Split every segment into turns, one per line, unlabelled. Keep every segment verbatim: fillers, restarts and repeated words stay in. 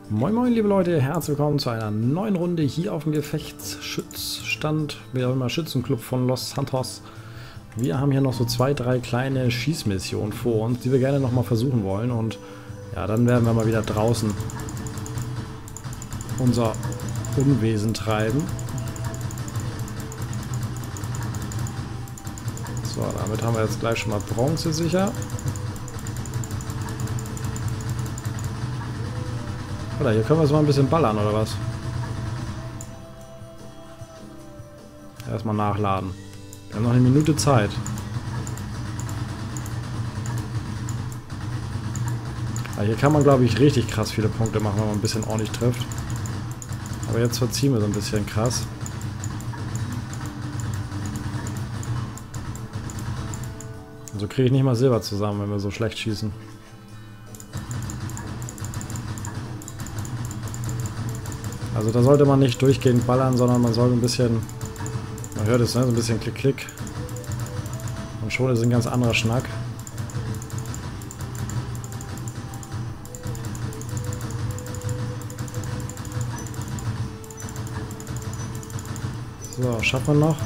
Moin moin liebe Leute, herzlich willkommen zu einer neuen Runde hier auf dem Gefechtsschützstand, wie auch immer, Schützenclub von Los Santos. Wir haben hier noch so zwei, drei kleine Schießmissionen vor uns, die wir gerne nochmal versuchen wollen, und ja, dann werden wir mal wieder draußen unser Unwesen treiben. So, damit haben wir jetzt gleich schon mal Bronze sicher. Oder hier können wir es mal ein bisschen ballern, oder was? Erstmal nachladen. Wir haben noch eine Minute Zeit. Aber hier kann man, glaube ich, richtig krass viele Punkte machen, wenn man ein bisschen ordentlich trifft. Aber jetzt verziehen wir so ein bisschen krass. Und so kriege ich nicht mal Silber zusammen, wenn wir so schlecht schießen. Also da sollte man nicht durchgehend ballern, sondern man sollte ein bisschen, man hört es, ne, so ein bisschen Klick, Klick. Und schon ist ein ganz anderer Schnack. So, schaffen wir noch?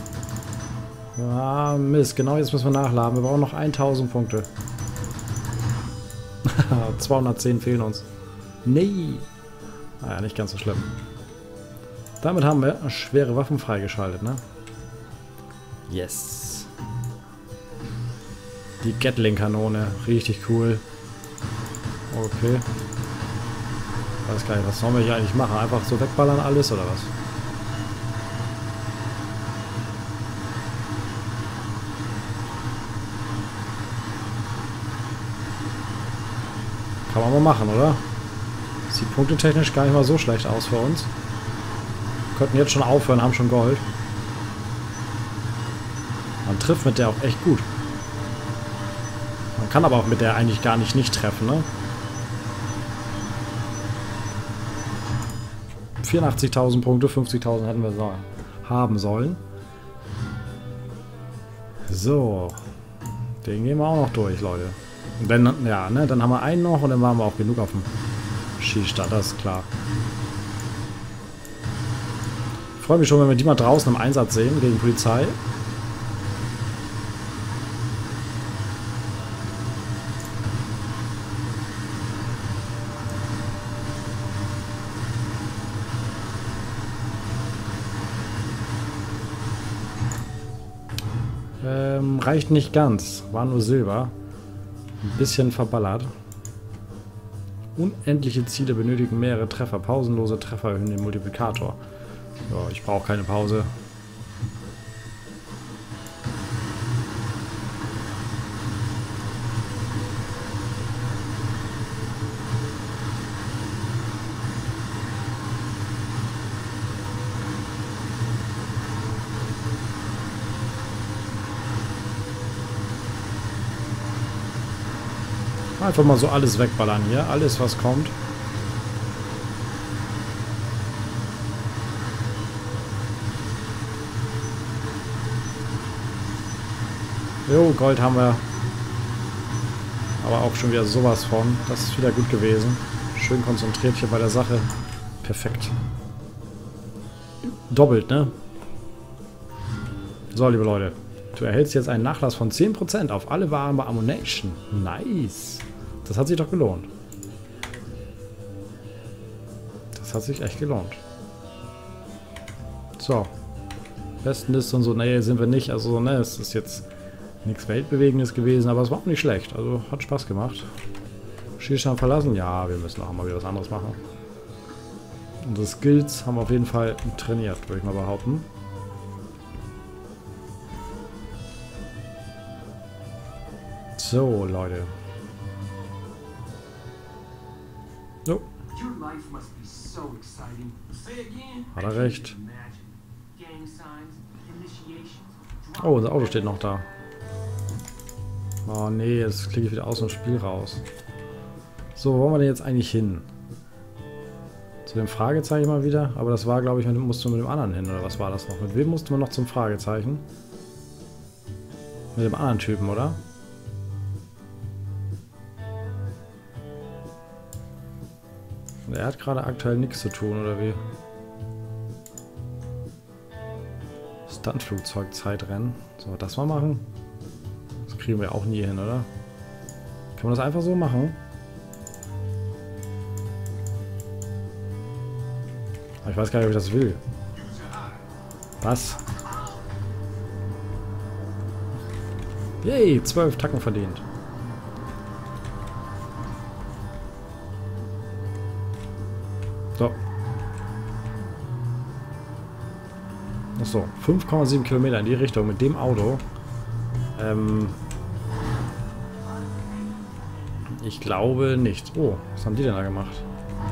Ja, Mist, genau jetzt müssen wir nachladen. Wir brauchen noch tausend Punkte. zweihundertzehn fehlen uns. Nee. Naja, nicht ganz so schlimm. Damit haben wir schwere Waffen freigeschaltet, ne? Yes. Die Gatling-Kanone. Richtig cool. Okay. Weiß gar nicht, was sollen wir hier eigentlich machen? Einfach so wegballern alles, oder was? Kann man mal machen, oder? Sieht punktetechnisch gar nicht mal so schlecht aus für uns. Wir könnten jetzt schon aufhören, haben schon Gold. Man trifft mit der auch echt gut. Man kann aber auch mit der eigentlich gar nicht nicht treffen, ne? vierundachtzigtausend Punkte, fünfzigtausend hätten wir so haben sollen. So. Den gehen wir auch noch durch, Leute. Und dann, ja, ne, dann haben wir einen noch und dann waren wir auch genug auf dem Schießstand, das ist klar. Ich freue mich schon, wenn wir die mal draußen im Einsatz sehen gegen Polizei. Ähm, reicht nicht ganz. War nur Silber. Ein bisschen verballert. Unendliche Ziele benötigen mehrere Treffer. Pausenlose Treffer erhöhen den Multiplikator. Ja, ich brauche keine Pause. Einfach mal so alles wegballern hier. Alles, was kommt. Jo, Gold haben wir. Aber auch schon wieder sowas von. Das ist wieder gut gewesen. Schön konzentriert hier bei der Sache. Perfekt. Doppelt, ne? So, liebe Leute. Du erhältst jetzt einen Nachlass von zehn Prozent auf alle Waren bei Ammunition. Nice. Das hat sich doch gelohnt. Das hat sich echt gelohnt. So. Bestenliste und so. Nee, sind wir nicht. Also, ne, es ist jetzt nichts Weltbewegendes gewesen, aber es war auch nicht schlecht. Also, hat Spaß gemacht. Schießstand verlassen? Ja, wir müssen auch mal wieder was anderes machen. Unsere Skills haben wir auf jeden Fall trainiert, würde ich mal behaupten. So, Leute. So. Hat er recht. Oh, unser Auto steht noch da. Oh nee, jetzt klicke ich wieder aus dem Spiel raus. So, wo wollen wir denn jetzt eigentlich hin? Zu dem Fragezeichen mal wieder. Aber das war, glaube ich, musste mit dem anderen hin, oder was war das noch? Mit wem mussten wir noch zum Fragezeichen? Mit dem anderen Typen, oder? Er hat gerade aktuell nichts zu tun, oder wie? Stuntflugzeug-Zeitrennen. Sollen wir das mal machen? Das kriegen wir auch nie hin, oder? Kann man das einfach so machen? Aber ich weiß gar nicht, ob ich das will. Was? Yay, zwölf Tacken verdient. So. Achso, fünf Komma sieben Kilometer in die Richtung mit dem Auto. Ähm... Ich glaube nicht. Oh, was haben die denn da gemacht?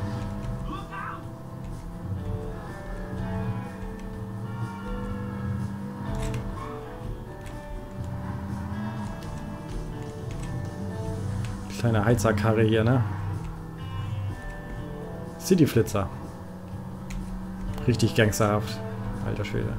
Kleine Heizerkarre hier, ne? Cityflitzer. Richtig gangsterhaft. Alter Schwede.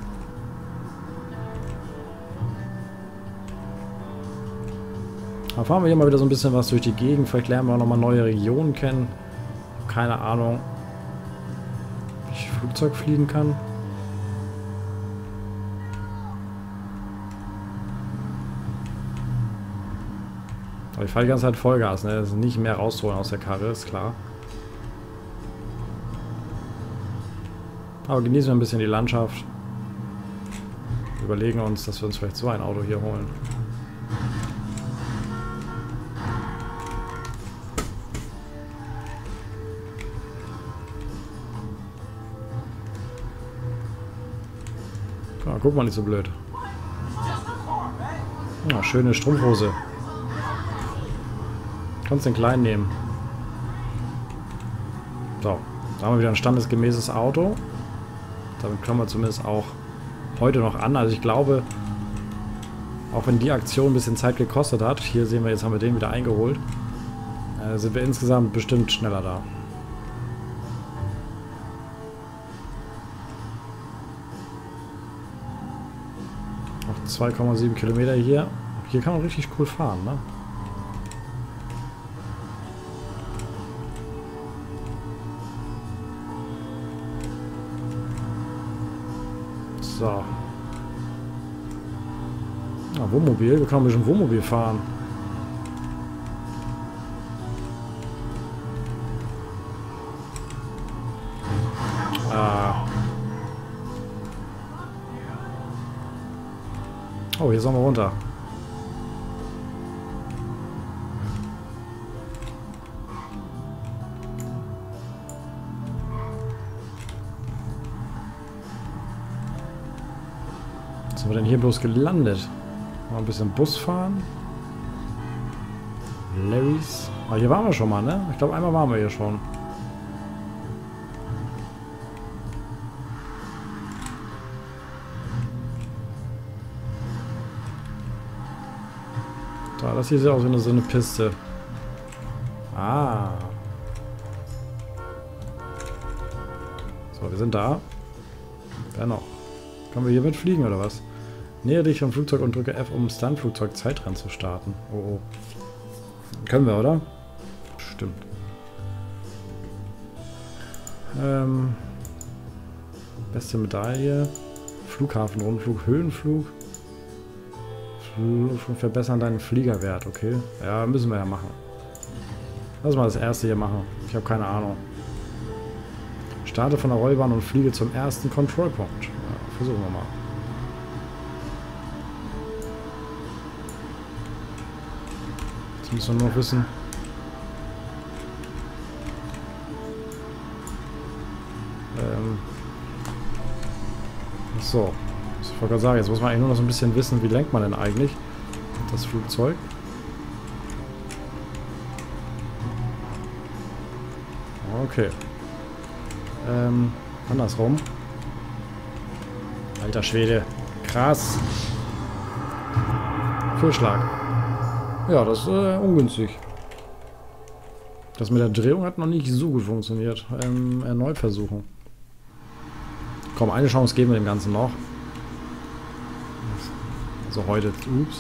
Dann fahren wir hier mal wieder so ein bisschen was durch die Gegend. Vielleicht lernen wir auch nochmal neue Regionen kennen. Keine Ahnung, wie ich Flugzeug fliegen kann. Aber ich fahre die ganze Zeit Vollgas, ne? Das ist nicht mehr rausholen aus der Karre, ist klar. Aber genießen wir ein bisschen die Landschaft. Überlegen uns, dass wir uns vielleicht so ein Auto hier holen. Ja, guck mal, nicht so blöd. Ja, schöne Strumpfhose. Kannst den kleinen nehmen. So, da haben wir wieder ein standesgemäßes Auto. Damit kommen wir zumindest auch heute noch an. Also ich glaube, auch wenn die Aktion ein bisschen Zeit gekostet hat, hier sehen wir, jetzt haben wir den wieder eingeholt, äh, sind wir insgesamt bestimmt schneller da. Noch zwei Komma sieben Kilometer hier. Hier kann man richtig cool fahren, ne? So. Ah, Wohnmobil. Wir können ein bisschen Wohnmobil fahren. Ah. Oh, hier sollen wir runter. Was sind wir denn hier bloß gelandet? Mal ein bisschen Bus fahren. Larrys. Ah, hier waren wir schon mal, ne? Ich glaube, einmal waren wir hier schon. Da, das hier ist ja auch so eine, so eine Piste. Ah. So, wir sind da. Wer noch? Können wir hier mitfliegen oder was? Nähere dich vom Flugzeug und drücke F, um Stuntflugzeug Zeitrennen zu starten. Oh, oh. Können wir, oder? Stimmt. Ähm. Beste Medaille. Flughafenrundflug, Höhenflug. Flug, verbessern deinen Fliegerwert, okay. Ja, müssen wir ja machen. Lass mal das erste hier machen. Ich habe keine Ahnung. Starte von der Rollbahn und fliege zum ersten Kontrollpunkt. Ja, versuchen wir mal. Jetzt müssen wir nur noch wissen. Ähm. So. Ich wollte gerade sagen, jetzt muss man eigentlich nur noch so ein bisschen wissen, wie lenkt man denn eigentlich das Flugzeug. Okay. Ähm, andersrum. Alter Schwede. Krass. Fehlschlag. Ja, das ist äh, ungünstig. Das mit der Drehung hat noch nicht so gut funktioniert. Ähm, erneut versuchen. Komm, eine Chance geben wir dem Ganzen noch. Also heute. Ups.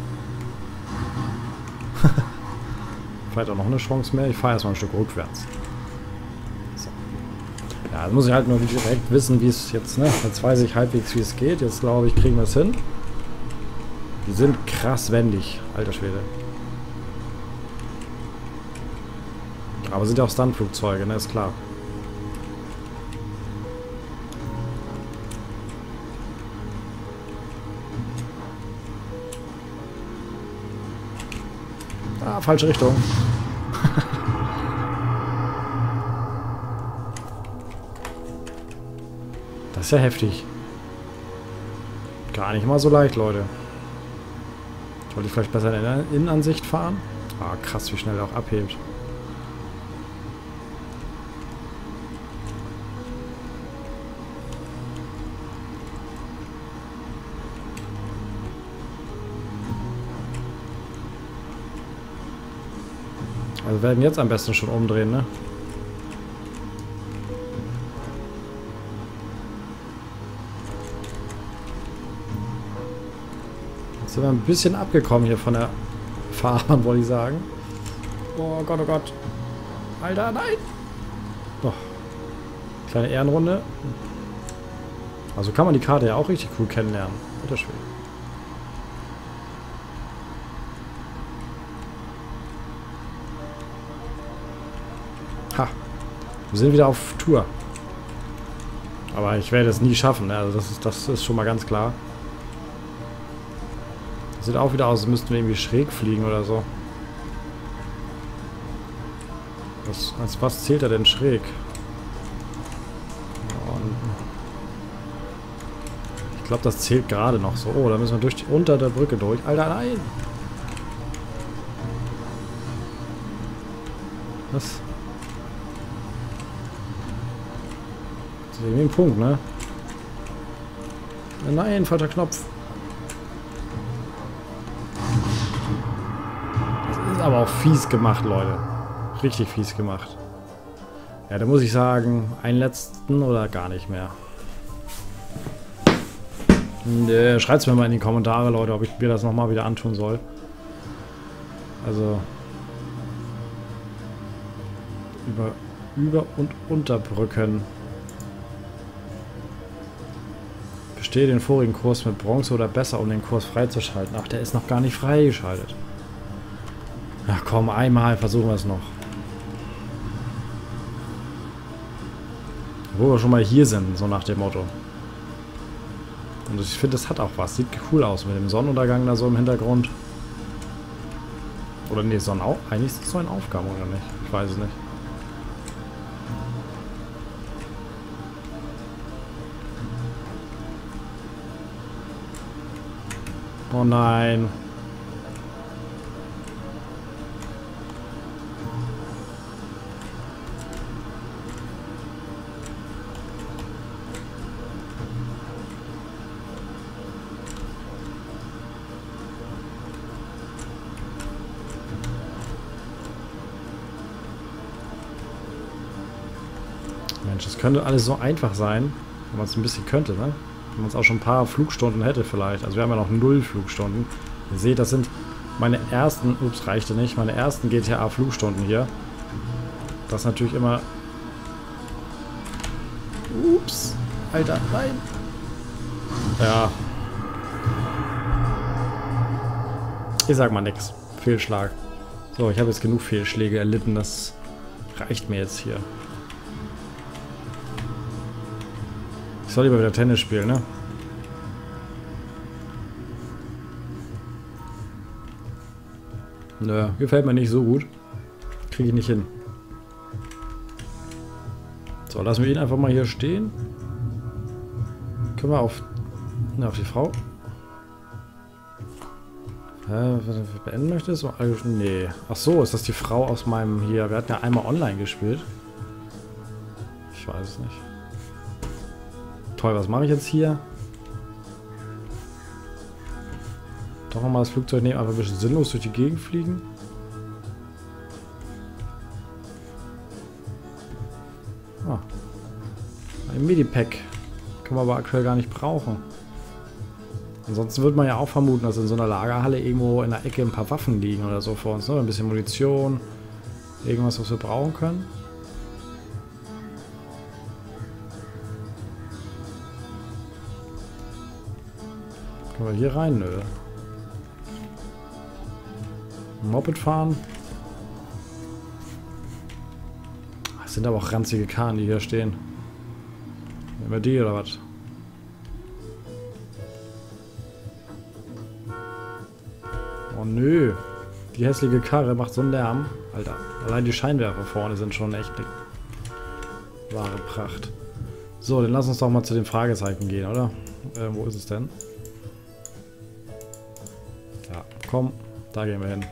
Vielleicht auch noch eine Chance mehr. Ich fahre erstmal ein Stück rückwärts. Ja, da muss ich halt nur direkt wissen, wie es jetzt, ne? Jetzt weiß ich halbwegs, wie es geht. Jetzt glaube ich, kriegen wir es hin. Die sind krass wendig, alter Schwede. Aber sind ja auch Stuntflugzeuge, ne? Ist klar. Ah, falsche Richtung. Das ist ja heftig. Gar nicht mal so leicht, Leute. Sollte ich vielleicht besser in der Innenansicht fahren? Ah, krass, wie schnell er auch abhebt. Also werden jetzt am besten schon umdrehen, ne? Jetzt sind wir ein bisschen abgekommen hier von der Fahrbahn, wollte ich sagen. Oh Gott, oh Gott. Alter, nein! Doch. Kleine Ehrenrunde. Also kann man die Karte ja auch richtig cool kennenlernen. Alter Schwede. Ha. Wir sind wieder auf Tour. Aber ich werde es nie schaffen. Ne? Also das ist, das ist schon mal ganz klar. Das sieht auch wieder aus, als müssten wir irgendwie schräg fliegen oder so. Was, als was zählt er denn schräg? Und ich glaube, das zählt gerade noch so. Oh, da müssen wir durch die, unter der Brücke durch. Alter, nein! Was? Das ist irgendwie ein Punkt, ne? Nein, falscher Knopf. Das ist aber auch fies gemacht, Leute. Richtig fies gemacht. Ja, da muss ich sagen, einen letzten oder gar nicht mehr. Schreibt es mir mal in die Kommentare, Leute, ob ich mir das nochmal wieder antun soll. Also über, über und Unterbrücken. Bestehe den vorigen Kurs mit Bronze oder besser, um den Kurs freizuschalten. Ach, der ist noch gar nicht freigeschaltet. Ach komm, einmal versuchen wir es noch. Wo wir schon mal hier sind, so nach dem Motto. Und ich finde, das hat auch was. Sieht cool aus mit dem Sonnenuntergang da so im Hintergrund. Oder nee, Sonnenau eigentlich ist das so ein Aufgabe, oder nicht? Ich weiß es nicht. Oh nein. Mensch, das könnte alles so einfach sein, wenn man es ein bisschen könnte, ne? Wenn man es auch schon ein paar Flugstunden hätte vielleicht. Also wir haben ja noch null Flugstunden. Ihr seht, das sind meine ersten, ups, reichte nicht, meine ersten G T A-Flugstunden hier. Das ist natürlich immer... Ups, Alter, nein. Ja. Ich sag mal nix. Fehlschlag. So, ich habe jetzt genug Fehlschläge erlitten, das reicht mir jetzt hier. Ich soll lieber wieder Tennis spielen, ne? Nö, gefällt mir nicht so gut. Kriege ich nicht hin. So, lassen wir ihn einfach mal hier stehen. Können wir auf, ne, auf die Frau? Hä, was du beenden möchtest? Nee. Ach so, ist das die Frau aus meinem hier? Wir hatten ja einmal online gespielt. Ich weiß es nicht. Toll, was mache ich jetzt hier? Doch nochmal das Flugzeug nehmen, einfach ein bisschen sinnlos durch die Gegend fliegen. Ah. Ein Medipack. Können wir aber aktuell gar nicht brauchen. Ansonsten würde man ja auch vermuten, dass in so einer Lagerhalle irgendwo in der Ecke ein paar Waffen liegen oder so vor uns. Ne? Ein bisschen Munition. Irgendwas, was wir brauchen können. Können wir hier rein? Nö. Moped fahren. Das sind aber auch ranzige Karren, die hier stehen. Nehmen wir die oder was? Oh nö. Die hässliche Karre macht so einen Lärm. Alter, allein die Scheinwerfer vorne sind schon echt eine wahre Pracht. So, dann lass uns doch mal zu den Fragezeichen gehen, oder? Äh, wo ist es denn? Ja, komm, da gehen wir hin.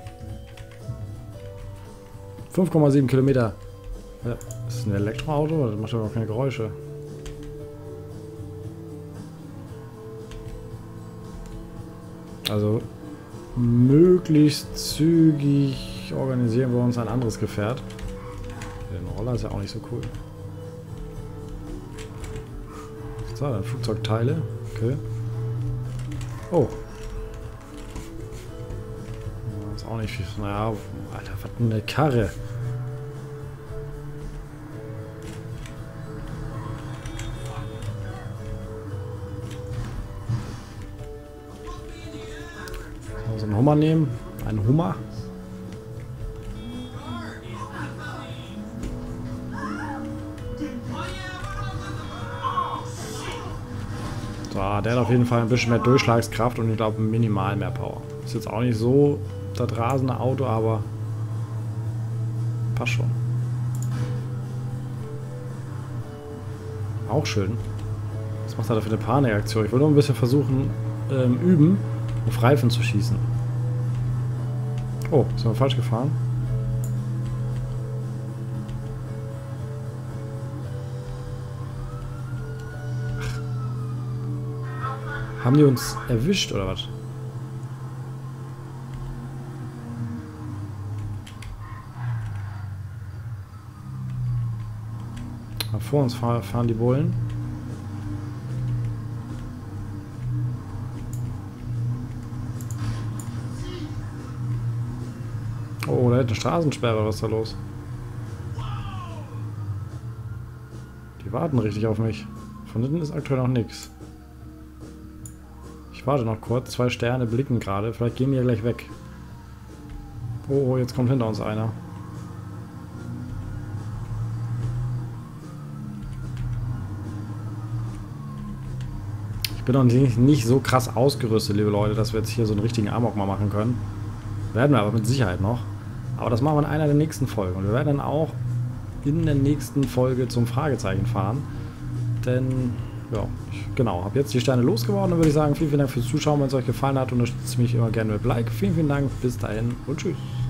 fünf Komma sieben Kilometer. Ja, ist das ein Elektroauto? Das macht aber keine Geräusche. Also möglichst zügig organisieren wir uns ein anderes Gefährt. Der Roller ist ja auch nicht so cool. So, dann Flugzeugteile. Okay. Oh. Das ist auch nicht viel. Naja, Alter, was denn eine Karre? So einen Hummer nehmen. Einen Hummer. So, der hat auf jeden Fall ein bisschen mehr Durchschlagskraft und ich glaube minimal mehr Power. Ist jetzt auch nicht so das rasende Auto, aber passt schon. Auch schön. Was macht er da für eine Panikaktion? Ich will nur ein bisschen versuchen, ähm, üben, auf Reifen zu schießen. Oh, sind wir falsch gefahren? Ach. Haben die uns erwischt oder was? Vor uns fahren die Bullen. Oh, da hat eine Straßensperre. Was ist da los? Die warten richtig auf mich. Von hinten ist aktuell noch nichts. Ich warte noch kurz. Zwei Sterne blicken gerade. Vielleicht gehen die ja gleich weg. Oh, jetzt kommt hinter uns einer. Ich bin noch nicht, nicht so krass ausgerüstet, liebe Leute, dass wir jetzt hier so einen richtigen Amok mal machen können. Werden wir aber mit Sicherheit noch. Aber das machen wir in einer der nächsten Folgen. Und wir werden dann auch in der nächsten Folge zum Fragezeichen fahren. Denn, ja, ich, genau, habe jetzt die Sterne losgeworden. Dann würde ich sagen, vielen, vielen Dank fürs Zuschauen. Wenn es euch gefallen hat, unterstützt mich immer gerne mit Like. Vielen, vielen Dank. Bis dahin und tschüss.